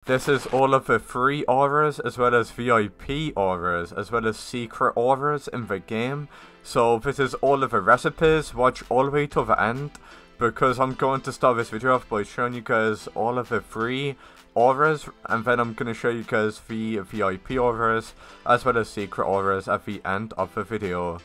This is all of the free auras, as well as VIP auras, as well as secret auras in the game. So this is all of the recipes. Watch all the way to the end, because I'm going to start this video off by showing you guys all of the free auras, and then I'm going to show you guys the VIP auras, as well as secret auras at the end of the video.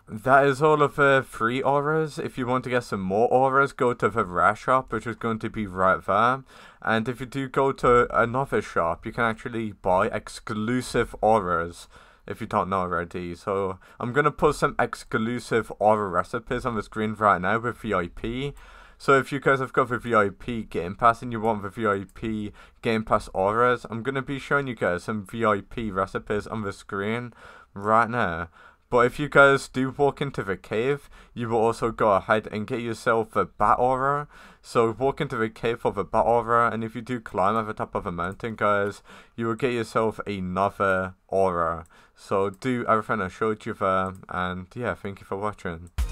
that is all of the free auras. If you want to get some more auras, go to the rare shop, which is going to be right there. And if you do go to another shop, you can actually buy exclusive auras, if you don't know already. So I'm going to put some exclusive aura recipes on the screen right now with VIP. So if you guys have got the VIP Game Pass and you want the VIP Game Pass auras, I'm going to be showing you guys some VIP recipes on the screen right now. But if you guys do walk into the cave, you will also go ahead and get yourself a bat aura. So walk into the cave for the bat aura, and if you do climb at the top of a mountain, guys, you will get yourself another aura. So do everything I showed you there, and yeah, thank you for watching.